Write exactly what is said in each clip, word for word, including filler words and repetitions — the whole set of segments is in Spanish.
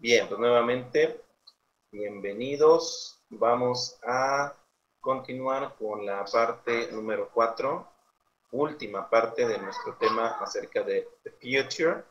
Bien, pues nuevamente, bienvenidos. Vamos a continuar con la parte número cuatro, última parte de nuestro tema acerca de the future.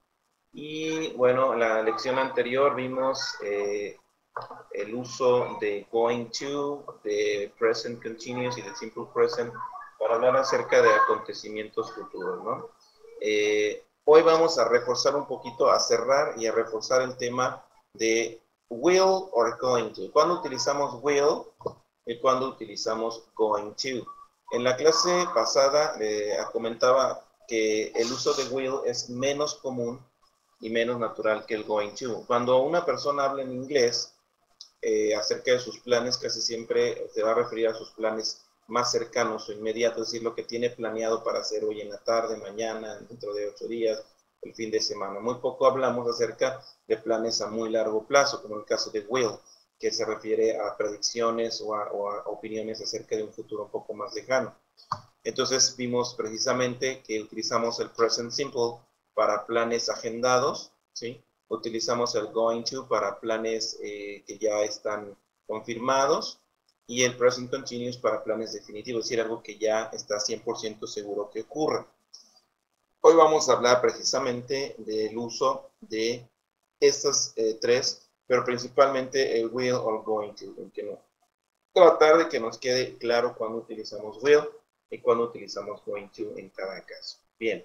Y bueno, en la lección anterior vimos eh, el uso de going to, de present continuous y de simple present para hablar acerca de acontecimientos futuros, ¿no? Eh, hoy vamos a reforzar un poquito, a cerrar y a reforzar el tema de will or going to. ¿Cuándo utilizamos will y cuándo utilizamos going to? En la clase pasada eh, comentaba que el uso de will es menos común y menos natural que el going to. Cuando una persona habla en inglés eh, acerca de sus planes, casi siempre se va a referir a sus planes más cercanos o inmediatos, es decir, lo que tiene planeado para hacer hoy en la tarde, mañana, dentro de ocho días, el fin de semana. Muy poco hablamos acerca de planes a muy largo plazo, como el caso de will, que se refiere a predicciones o a, o a opiniones acerca de un futuro un poco más lejano. Entonces vimos precisamente que utilizamos el present simple para planes agendados, ¿sí? Utilizamos el going to para planes eh, que ya están confirmados y el present continuous para planes definitivos, es decir, algo que ya está cien por ciento seguro que ocurra. Hoy vamos a hablar precisamente del uso de estas eh, tres, pero principalmente el will or going to, que no. Tratar de que nos quede claro cuando utilizamos will y cuando utilizamos going to en cada caso. Bien.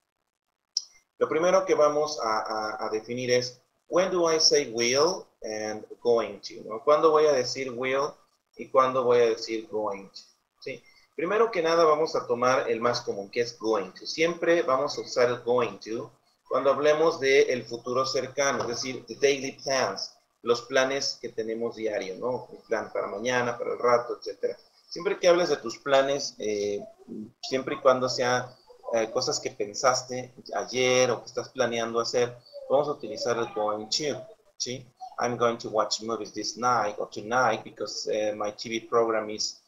Lo primero que vamos a, a, a definir es, when do I say will and going to? ¿No? ¿Cuándo voy a decir will y cuándo voy a decir going to? ¿Sí? Primero que nada vamos a tomar el más común, que es going to. Siempre vamos a usar el going to cuando hablemos del futuro cercano, es decir, the daily plans, los planes que tenemos diario, ¿no? El plan para mañana, para el rato, etcétera. Siempre que hables de tus planes, eh, siempre y cuando sea eh, cosas que pensaste ayer o que estás planeando hacer, vamos a utilizar el going to, ¿sí? I'm going to watch movies this night or tonight because uh, my T V program is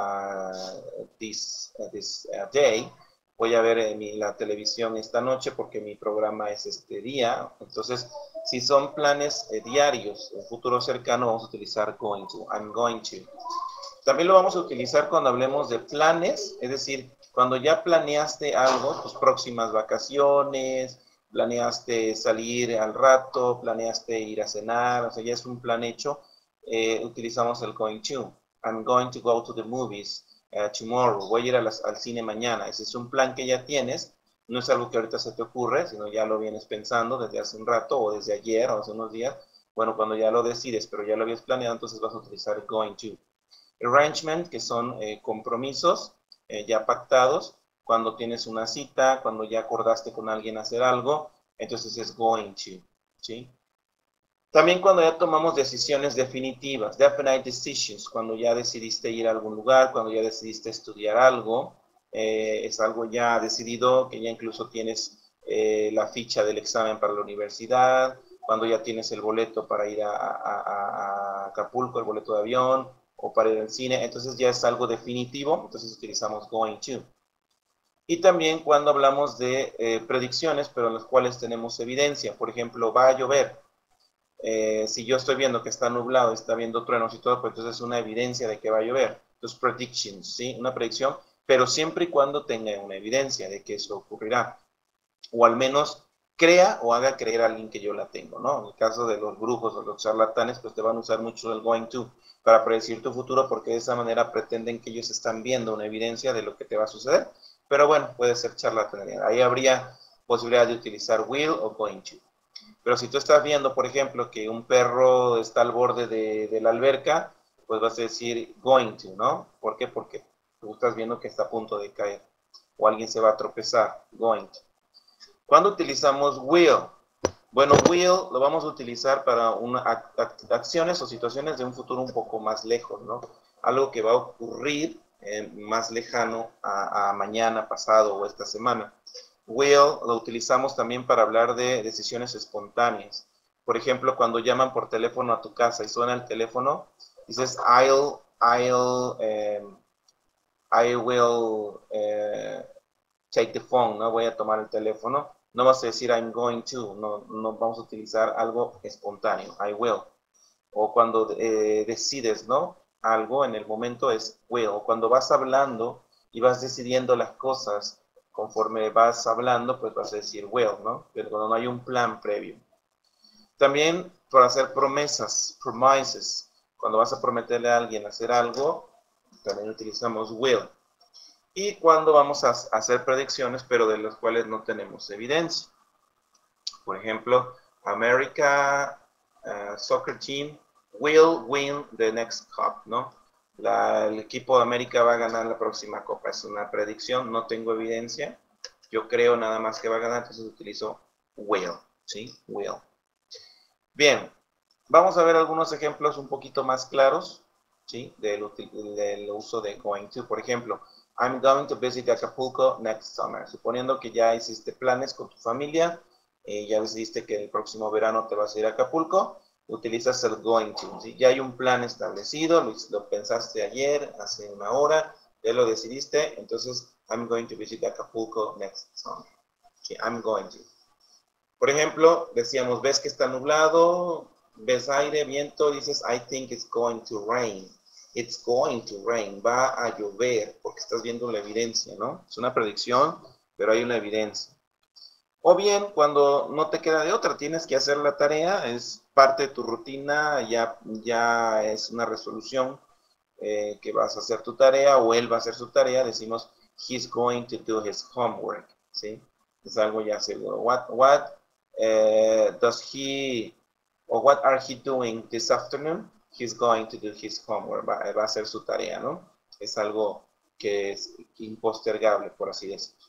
uh, this, uh, this uh, day. Voy a ver eh, mi, la televisión esta noche porque mi programa es este día. Entonces, si son planes eh, diarios, en futuro cercano, vamos a utilizar going to. I'm going to. También lo vamos a utilizar cuando hablemos de planes, es decir, cuando ya planeaste algo, tus próximas vacaciones, planeaste salir al rato, planeaste ir a cenar, o sea, ya es un plan hecho, eh, utilizamos el going to. I'm going to go to the movies uh, tomorrow. Voy a ir a las, al cine mañana. Ese es un plan que ya tienes. No es algo que ahorita se te ocurre, sino ya lo vienes pensando desde hace un rato o desde ayer o hace unos días. Bueno, cuando ya lo decides, pero ya lo habías planeado, entonces vas a utilizar going to. Arrangement, que son eh, compromisos eh, ya pactados, cuando tienes una cita, cuando ya acordaste con alguien hacer algo, entonces es going to, ¿sí? También cuando ya tomamos decisiones definitivas, definite decisions, cuando ya decidiste ir a algún lugar, cuando ya decidiste estudiar algo, eh, es algo ya decidido, que ya incluso tienes eh, la ficha del examen para la universidad, cuando ya tienes el boleto para ir a, a, a Acapulco, el boleto de avión, o para ir al cine, entonces ya es algo definitivo, entonces utilizamos going to. Y también cuando hablamos de eh, predicciones, pero en las cuales tenemos evidencia, por ejemplo, va a llover. Eh, si yo estoy viendo que está nublado, está viendo truenos y todo, pues entonces es una evidencia de que va a llover. Entonces, predictions, ¿sí? Una predicción, pero siempre y cuando tenga una evidencia de que eso ocurrirá. O al menos crea o haga creer a alguien que yo la tengo, ¿no? En el caso de los brujos o los charlatanes, pues te van a usar mucho el going to para predecir tu futuro porque de esa manera pretenden que ellos están viendo una evidencia de lo que te va a suceder. Pero bueno, puede ser charlatanería. Ahí habría posibilidad de utilizar will o going to. Pero si tú estás viendo, por ejemplo, que un perro está al borde de, de la alberca, pues vas a decir going to, ¿no? ¿Por qué? Porque tú estás viendo que está a punto de caer. O alguien se va a tropezar, going to. ¿Cuándo utilizamos will? Bueno, will lo vamos a utilizar para una, acciones o situaciones de un futuro un poco más lejos, ¿no? Algo que va a ocurrir eh, más lejano a, a mañana, pasado o esta semana. Will lo utilizamos también para hablar de decisiones espontáneas. Por ejemplo, cuando llaman por teléfono a tu casa y suena el teléfono, dices, I'll, I'll, um, I will uh, take the phone, ¿no? Voy a tomar el teléfono. No vas a decir I'm going to, no, no vamos a utilizar algo espontáneo, I will. O cuando eh, decides, ¿no? Algo en el momento es will. O cuando vas hablando y vas decidiendo las cosas conforme vas hablando, pues vas a decir will, ¿no? Pero cuando no hay un plan previo. También para hacer promesas, promises. Cuando vas a prometerle a alguien hacer algo, también utilizamos will. Y cuando vamos a hacer predicciones, pero de las cuales no tenemos evidencia. Por ejemplo, America uh, Soccer Team will win the next cup, ¿no? La, el equipo de América va a ganar la próxima copa. Es una predicción, no tengo evidencia. Yo creo nada más que va a ganar, entonces utilizo will, ¿sí? Will. Bien, vamos a ver algunos ejemplos un poquito más claros, ¿sí? Del, del uso de going to. Por ejemplo, I'm going to visit Acapulco next summer. Suponiendo que ya hiciste planes con tu familia, eh, ya decidiste que el próximo verano te vas a ir a Acapulco, utilizas el going to, ¿sí? Ya hay un plan establecido, lo, lo pensaste ayer, hace una hora, ya lo decidiste, entonces I'm going to visit Acapulco next summer. ¿Sí? I'm going to. Por ejemplo, decíamos, ves que está nublado, ves aire, viento, dices, I think it's going to rain. It's going to rain. Va a llover, porque estás viendo la evidencia, ¿no? Es una predicción, pero hay una evidencia. O bien, cuando no te queda de otra, tienes que hacer la tarea, es parte de tu rutina, ya, ya es una resolución eh, que vas a hacer tu tarea, o él va a hacer su tarea, decimos, he's going to do his homework, ¿sí? Es algo ya seguro. What, what uh, does he, or what are he doing this afternoon? He's going to do his homework, va, va a hacer su tarea, ¿no? Es algo que es impostergable, por así decirlo.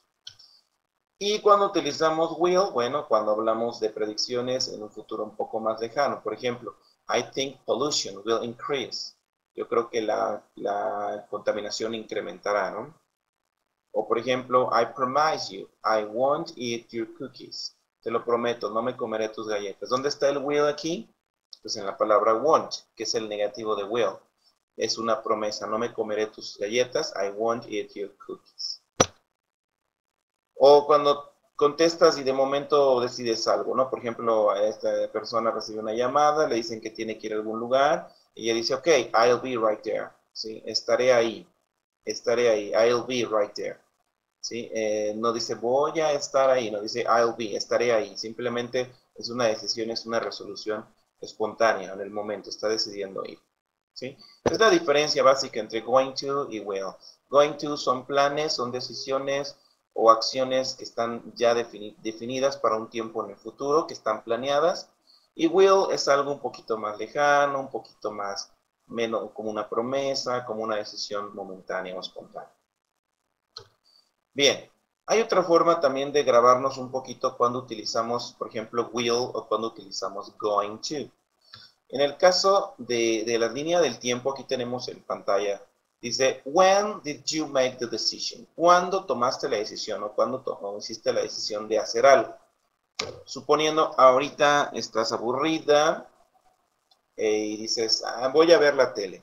Y cuando utilizamos will, bueno, cuando hablamos de predicciones en un futuro un poco más lejano. Por ejemplo, I think pollution will increase. Yo creo que la, la contaminación incrementará, ¿no? O por ejemplo, I promise you, I won't eat your cookies. Te lo prometo, no me comeré tus galletas. ¿Dónde está el will aquí? Pues en la palabra won't, que es el negativo de will. Es una promesa, no me comeré tus galletas, I won't eat your cookies. O cuando contestas y de momento decides algo, ¿no? Por ejemplo, esta persona recibe una llamada, le dicen que tiene que ir a algún lugar, y ella dice, ok, I'll be right there, ¿sí? Estaré ahí, estaré ahí, I'll be right there, ¿sí? Eh, no dice voy a estar ahí, no dice I'll be, estaré ahí, simplemente es una decisión, es una resolución espontánea en el momento, está decidiendo ir, ¿sí? Es la diferencia básica entre going to y will. Going to son planes, son decisiones o acciones que están ya defini definidas para un tiempo en el futuro, que están planeadas, y will es algo un poquito más lejano, un poquito más, menos como una promesa, como una decisión momentánea o espontánea. Bien, hay otra forma también de grabarnos un poquito cuando utilizamos, por ejemplo, will o cuando utilizamos going to. En el caso de, de la línea del tiempo, aquí tenemos en pantalla, dice, when did you make the decision? ¿Cuándo tomaste la decisión o cuándo o hiciste la decisión de hacer algo? Suponiendo, ahorita estás aburrida eh, y dices, ah, voy a ver la tele.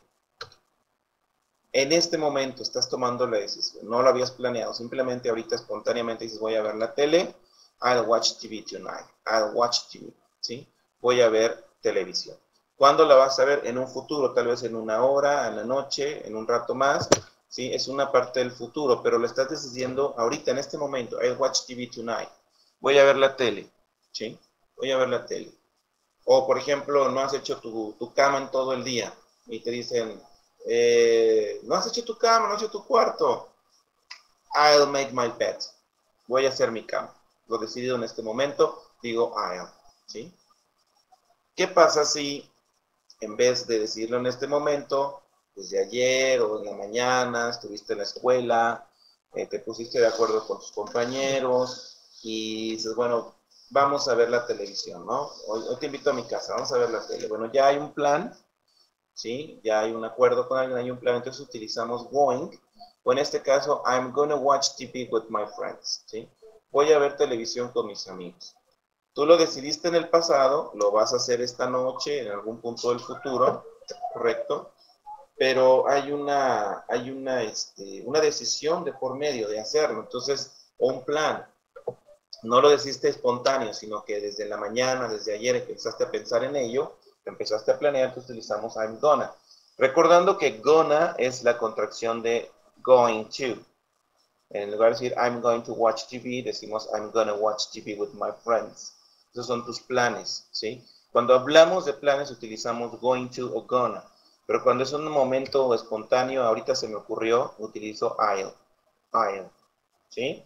En este momento estás tomando la decisión, no lo habías planeado, simplemente ahorita espontáneamente dices, voy a ver la tele, I'll watch T V tonight, I'll watch T V, ¿sí? Voy a ver televisión. ¿Cuándo la vas a ver? En un futuro, tal vez en una hora, en la noche, en un rato más, ¿sí? Es una parte del futuro, pero lo estás decidiendo ahorita, en este momento, I'll watch T V tonight, voy a ver la tele, ¿sí? Voy a ver la tele. O, por ejemplo, no has hecho tu, tu cama en todo el día y te dicen, eh, no has hecho tu cama, no has hecho tu cuarto. I'll make my bed. Voy a hacer mi cama. Lo decidido en este momento, digo I'll, ¿sí? ¿Qué pasa si en vez de decirlo en este momento, desde ayer o en la mañana, estuviste en la escuela, eh, te pusiste de acuerdo con tus compañeros y dices, bueno, vamos a ver la televisión, ¿no? Hoy, hoy te invito a mi casa, vamos a ver la tele. Bueno, ya hay un plan, ¿sí? Ya hay un acuerdo con alguien, hay un plan, entonces utilizamos going, o en este caso, I'm gonna watch T V with my friends, ¿sí? Voy a ver televisión con mis amigos. Tú lo decidiste en el pasado, lo vas a hacer esta noche, en algún punto del futuro, ¿correcto? Pero hay una, hay una, este, una decisión de por medio de hacerlo, entonces, o un plan. no lo deciste espontáneo, sino que desde la mañana, desde ayer empezaste a pensar en ello, empezaste a planear, entonces utilizamos I'm gonna. Recordando que gonna es la contracción de going to. En lugar de decir I'm going to watch T V, decimos I'm gonna watch T V with my friends. Esos son tus planes, ¿sí? Cuando hablamos de planes utilizamos going to o gonna. Pero cuando es un momento espontáneo, ahorita se me ocurrió, utilizo I'll. I'll, ¿sí?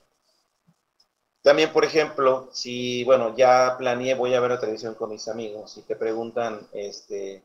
También, por ejemplo, si, bueno, ya planeé, voy a ver la televisión con mis amigos, y te preguntan, este,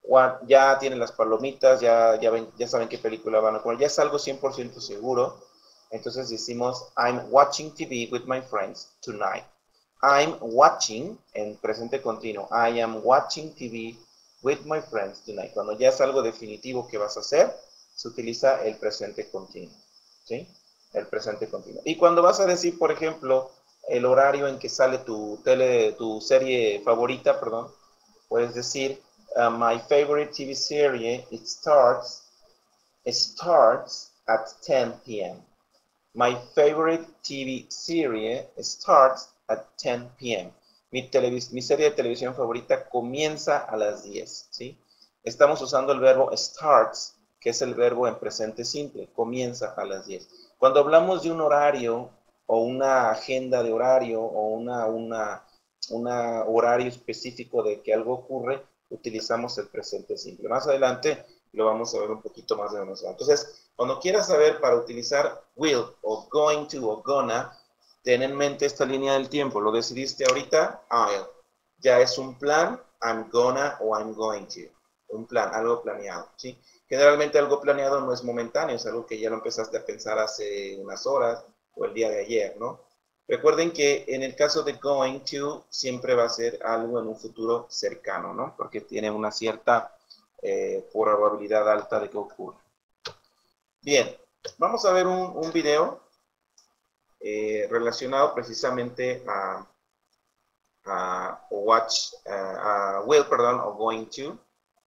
ya tienen las palomitas, ya, ya, ven, ya saben qué película van a poner, ya es algo cien por ciento seguro, entonces decimos, I'm watching T V with my friends tonight. I'm watching, en presente continuo, I am watching T V with my friends tonight. Cuando ya es algo definitivo que vas a hacer, se utiliza el presente continuo, ¿sí? El presente continuo. Y cuando vas a decir, por ejemplo, el horario en que sale tu tele, tu serie favorita, perdón, puedes decir, uh, my favorite T V series, it starts, it starts at ten p m My favorite T V series starts at ten p m Mi, mi serie de televisión favorita comienza a las diez, ¿sí? Estamos usando el verbo starts, que es el verbo en presente simple, comienza a las diez. Cuando hablamos de un horario o una agenda de horario o una, una, una horario específico de que algo ocurre, utilizamos el presente simple. Más adelante lo vamos a ver un poquito más de memoria. Entonces, cuando quieras saber para utilizar will o going to o gonna, ten en mente esta línea del tiempo. Lo decidiste ahorita, I'll. Ya es un plan, I'm gonna o I'm going to. Un plan, algo planeado, ¿sí? Generalmente algo planeado no es momentáneo, es algo que ya lo empezaste a pensar hace unas horas o el día de ayer, ¿no? Recuerden que en el caso de going to, siempre va a ser algo en un futuro cercano, ¿no? Porque tiene una cierta eh, probabilidad alta de que ocurra. Bien, vamos a ver un, un video eh, relacionado precisamente a, a watch, a, a will, perdón, o going to.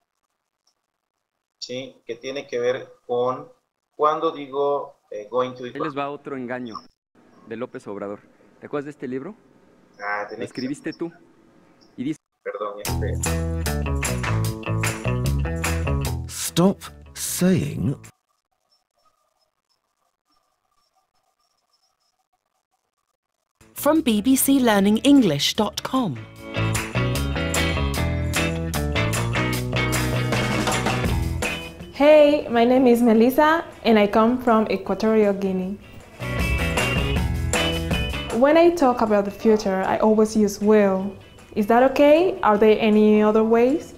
¿Sí? Que tiene que ver con cuando digo eh, going to. Ahí les va otro engaño de López Obrador. ¿Te acuerdas de este libro? Ah, lo escribiste tú. Y dice... Perdón, este. Stop saying... From b b c learning english dot com. Hey, my name is Melissa and I come from Equatorial Guinea. When I talk about the future, I always use will. Is that okay? Are there any other ways?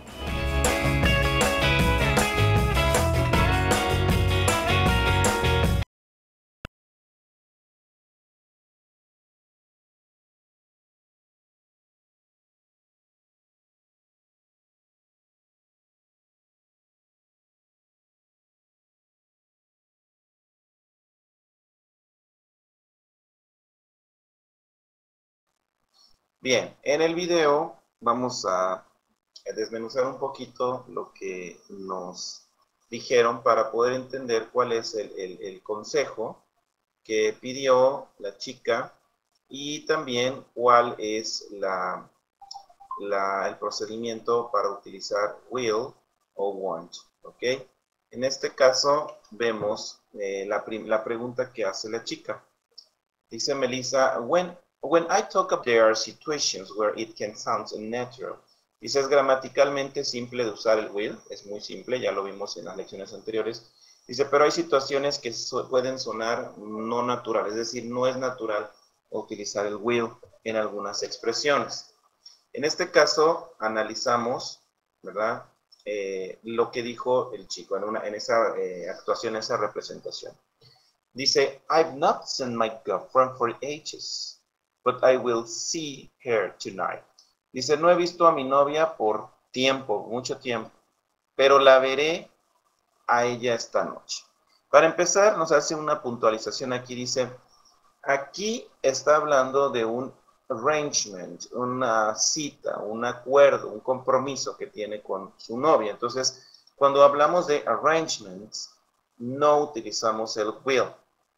Bien, en el video vamos a desmenuzar un poquito lo que nos dijeron para poder entender cuál es el, el, el consejo que pidió la chica y también cuál es la, la, el procedimiento para utilizar will o want, ¿ok? En este caso vemos eh, la, la pregunta que hace la chica. Dice Melissa, when When I talk about there are situations where it can sound unnatural. Dice, es gramaticalmente simple de usar el will, es muy simple, ya lo vimos en las lecciones anteriores. Dice, pero hay situaciones que so, pueden sonar no natural, es decir, no es natural utilizar el will en algunas expresiones. En este caso, analizamos, ¿verdad? Eh, lo que dijo el chico en, una, en esa eh, actuación, esa representación. Dice, I've not seen my girlfriend for ages. But I will see her tonight. Dice, no he visto a mi novia por tiempo, mucho tiempo, pero la veré a ella esta noche. Para empezar, nos hace una puntualización aquí, dice, aquí está hablando de un arrangement, una cita, un acuerdo, un compromiso que tiene con su novia. Entonces, cuando hablamos de arrangements, no utilizamos el will.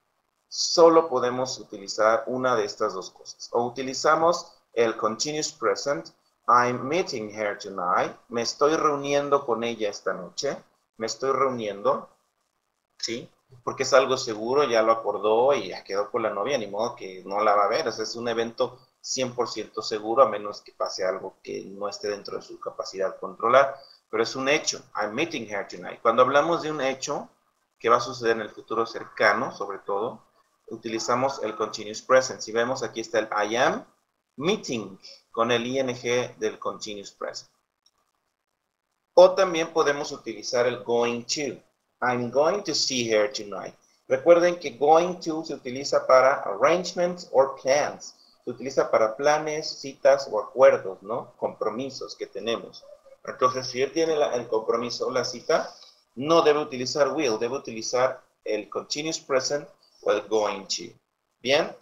solo podemos utilizar una de estas dos cosas. O utilizamos el continuous present, I'm meeting her tonight, me estoy reuniendo con ella esta noche, me estoy reuniendo, ¿sí? Porque es algo seguro, ya lo acordó y ya quedó con la novia, ni modo que no la va a ver, o sea, es un evento cien por ciento seguro, a menos que pase algo que no esté dentro de su capacidad controlar, pero es un hecho, I'm meeting her tonight. Cuando hablamos de un hecho que va a suceder en el futuro cercano, sobre todo, utilizamos el continuous present. Si vemos, aquí está el I am meeting, con el ing del continuous present. O también podemos utilizar el going to. I'm going to see her tonight. Recuerden que going to se utiliza para arrangements or plans. Se utiliza para planes, citas o acuerdos, ¿no? Compromisos que tenemos. Entonces, si él tiene la, el compromiso o la cita, no debe utilizar will, debe utilizar el continuous present o el going to. ¿Bien?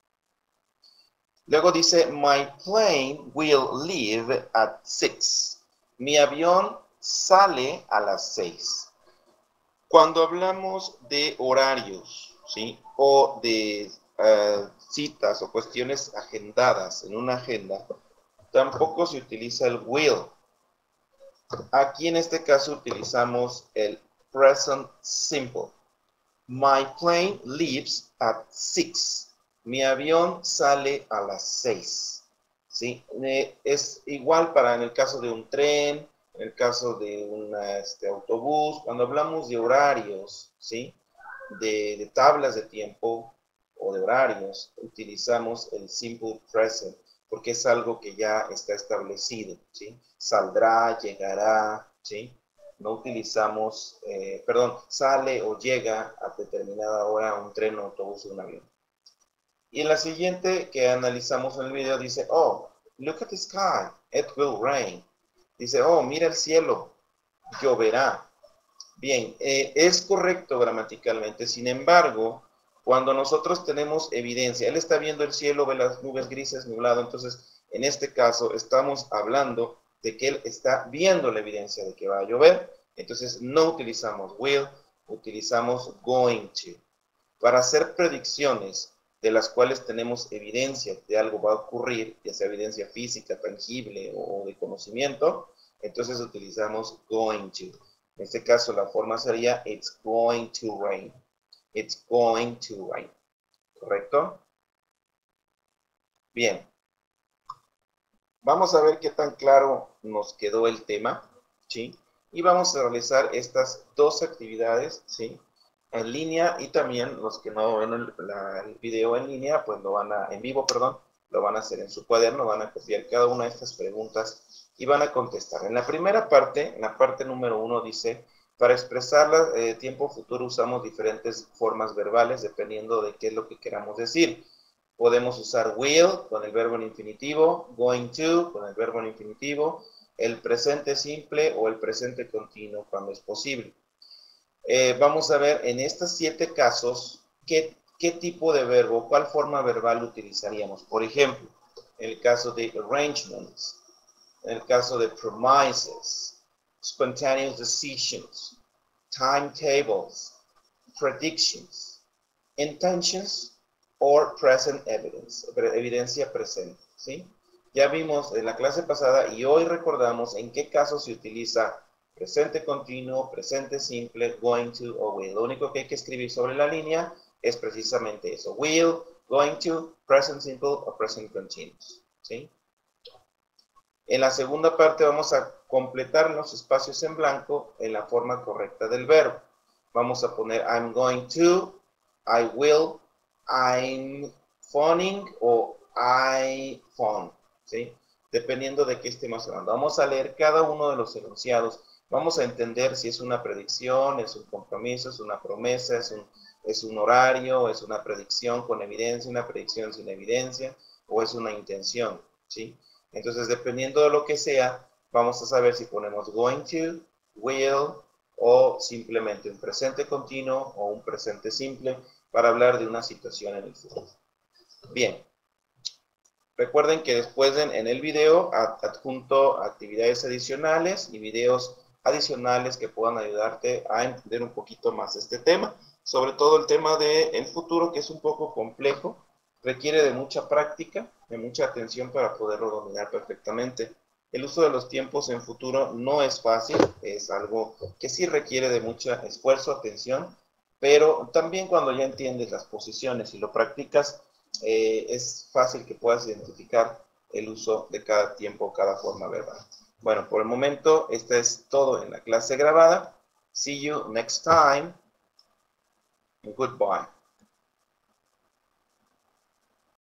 Luego dice, my plane will leave at six. Mi avión sale a las seis. Cuando hablamos de horarios, ¿sí? O de uh, citas o cuestiones agendadas en una agenda, tampoco se utiliza el will. Aquí en este caso utilizamos el present simple. My plane leaves at six. Mi avión sale a las seis. ¿Sí? Eh, es igual para en el caso de un tren, en el caso de un este, autobús. Cuando hablamos de horarios, ¿sí? De, de tablas de tiempo o de horarios, utilizamos el simple present, porque es algo que ya está establecido, ¿sí? Saldrá, llegará, ¿sí? No utilizamos, eh, perdón, sale o llega a determinada hora un tren, un autobús o un avión. Y en la siguiente que analizamos en el video dice, oh, look at the sky, it will rain. Dice, oh, mira el cielo, lloverá. Bien, eh, es correcto gramaticalmente, sin embargo, cuando nosotros tenemos evidencia, él está viendo el cielo, ve las nubes grises, nublado, entonces, en este caso, estamos hablando de que él está viendo la evidencia de que va a llover, entonces no utilizamos will, utilizamos going to. Para hacer predicciones de las cuales tenemos evidencia de algo va a ocurrir, ya sea evidencia física, tangible o de conocimiento, entonces utilizamos going to. En este caso la forma sería it's going to rain. It's going to rain. ¿Correcto? Bien. Vamos a ver qué tan claro nos quedó el tema, ¿sí? Y vamos a realizar estas dos actividades, ¿sí? En línea, y también los que no ven el, la, el video en línea, pues lo van a, en vivo, perdón, lo van a hacer en su cuaderno, van a copiar cada una de estas preguntas y van a contestar. En la primera parte, en la parte número uno dice, para expresar el eh, tiempo futuro usamos diferentes formas verbales dependiendo de qué es lo que queramos decir. Podemos usar will con el verbo en infinitivo, going to con el verbo en infinitivo, el presente simple o el presente continuo cuando es posible. Eh, vamos a ver en estos siete casos qué, qué tipo de verbo, cuál forma verbal utilizaríamos. Por ejemplo, en el caso de arrangements, en el caso de promises, spontaneous decisions, timetables, predictions, intentions, or present evidence, evidencia presente, ¿sí? Ya vimos en la clase pasada y hoy recordamos en qué casos se utiliza presente continuo, presente simple, going to o will. Lo único que hay que escribir sobre la línea es precisamente eso. Will, going to, present simple o present continuous. ¿Sí? En la segunda parte vamos a completar los espacios en blanco en la forma correcta del verbo. Vamos a poner I'm going to, I will, I'm phoning o I phone. ¿Sí? Dependiendo de qué estemos hablando. Vamos a leer cada uno de los enunciados. Vamos a entender si es una predicción, es un compromiso, es una promesa, es un, es un horario, es una predicción con evidencia, una predicción sin evidencia, o es una intención, ¿sí? Entonces, dependiendo de lo que sea, vamos a saber si ponemos going to, will, o simplemente un presente continuo o un presente simple para hablar de una situación en el futuro. Bien. Recuerden que después en, en el video adjunto actividades adicionales y videos adicionales que puedan ayudarte a entender un poquito más este tema. sobre todo el tema del futuro, que es un poco complejo, requiere de mucha práctica, de mucha atención para poderlo dominar perfectamente. El uso de los tiempos en futuro no es fácil, es algo que sí requiere de mucho esfuerzo, atención, pero también cuando ya entiendes las posiciones y lo practicas, eh, es fácil que puedas identificar el uso de cada tiempo, cada forma verbal. Bueno, por el momento, esto es todo en la clase grabada. See you next time. Goodbye.